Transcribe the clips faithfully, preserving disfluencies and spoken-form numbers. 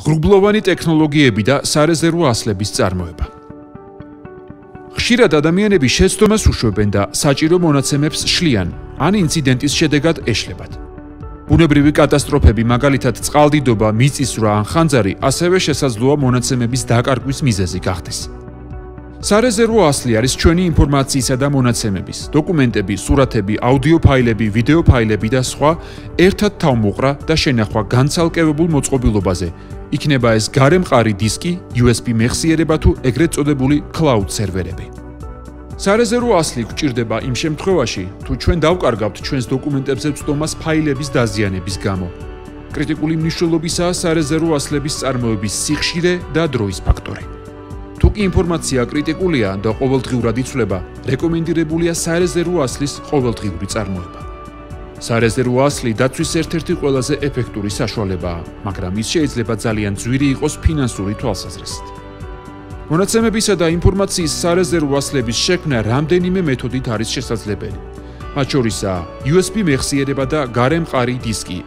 ღრუბლოვანი ტექნოლოგიები და სარეზერვო ასლების წარმოება. ხშირად ადამიანები შეცდომას უშვებენ და საჭირო მონაცემებს შლიან, ან ინციდენტის შედეგად ეშლებათ. ბუნებრივი კატასტროფები, მაგალითად წყალდიდობა, მიწისძვრა ან ხანძარი, ასევე შესაძლოა მონაცემების დაკარგვის მიზეზი გახდეს. სარეზერვო ასლი არის ჩვენი ინფორმაციისა და მონაცემების, დოკუმენტები, სურათები, აუდიო ფაილები, ვიდეო ფაილები და სხვა ერთად თავმოყრა და შენახვა განცალკევებულ მოწყობილობაზე. იქნება ეს გარემყარი დისკი, იუ ეს ბი მეხსიერება თუ ეგრეთ წოდებული cloud სერვერები. სარეზერვო ასლი გვჭირდება იმ შემთხვევაში, თუ ჩვენ დავკარგავთ ჩვენს დოკუმენტებზე ვწდომას ფაილების დაზიანების გამო. კრიტიკული მნიშვნელობისაა სარეზერვო ასლების წარმოების სიხშირე და დროის ფაქტორი. თუ კი ინფორმაცია კრიტიკულია და ყოველდღიურად იცვლება, რეკომენდირებულია სარეზერვო ასლის ყოველდღიური წარმოება. სარეზერვო ასლი დაცვის ერთ-ერთი ყველაზე ეფექტური საშუალებაა, მაგრამ ის შეიძლება ძალიან ძვირი იყოს ფინანსური თვალსაზრისით. მონაცემებისა და ინფორმაციის სარეზერვო ასლების შექმნა რამდენიმე მეთოდით არის შესაძლებელი. მათ შორისაა იუ ეს ბი მეხსიერება და გარემყარი დისკი.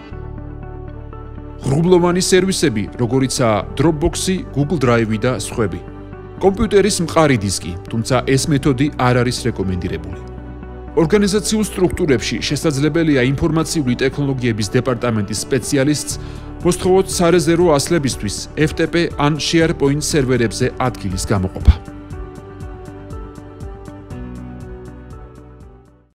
ღრუბლოვანი სერვისები, როგორიცაა Dropbox-ი, Google Drive-ი და სხვები. კომპიუტერის მყარი დისკი, თუმცა ეს მეთოდი არ არის რეკომენდირებული. ორგანიზაციულ სტრუქტურებში შესაძლებელია ინფორმაციული ტექნოლოგიების დეპარტამენტის სპეციალისტს მოსთხოვოთ სარეზერვო ასლებისთვის ეფ ტე პი ან SharePoint სერვერებზე ადგილის გამოყოფა.